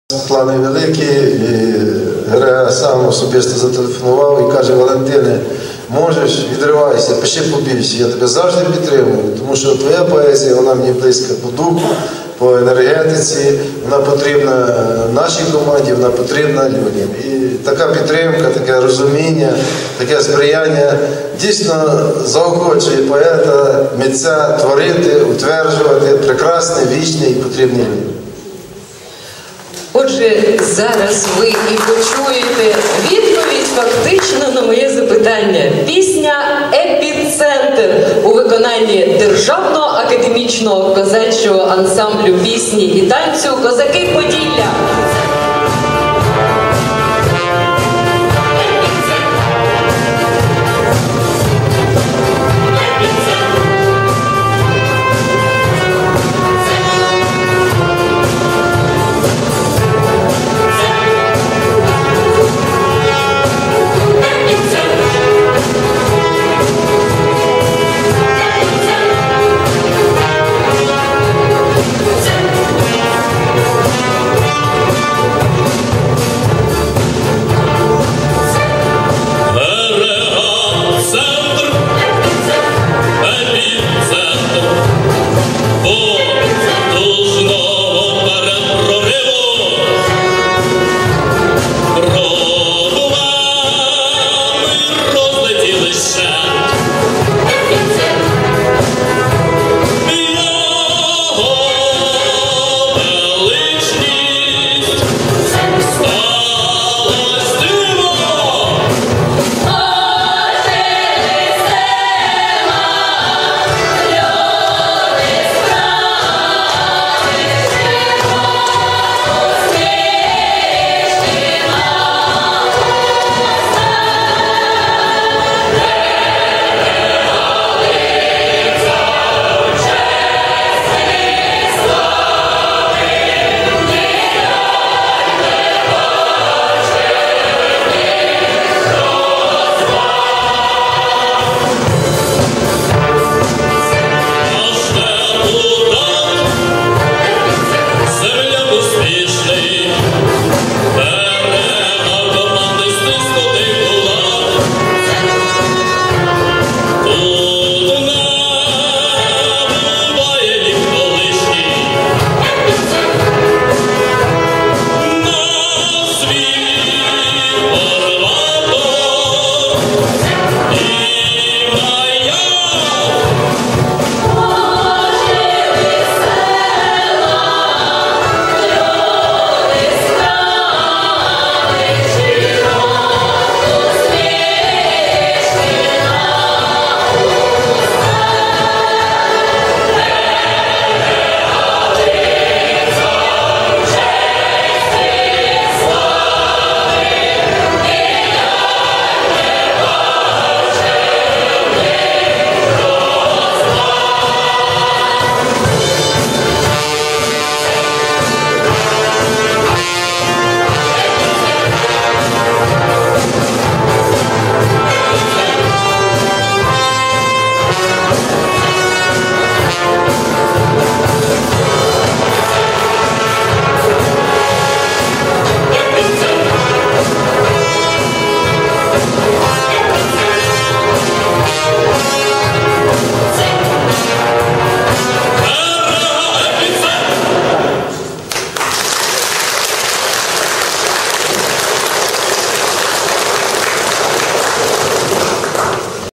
Плани великі, і Герега сам особисто зателефонував і каже: Валентине, можеш, відривайся, пиши побільше, я тебе завжди підтримую, тому що твоя поезія, вона мені близька по духу, по енергетиці, вона потрібна нашій команді, вона потрібна людям. І така підтримка, таке розуміння, таке сприяння дійсно заохочує поета, митця творити, утверджувати прекрасне, вічне і потрібне людям. Отже, зараз ви і почуєте відповідь фактично на моє запитання. Пісня «Епіцентр» у виконанні Державного академічного козачого ансамблю пісні і танцю «Козаки Поділля».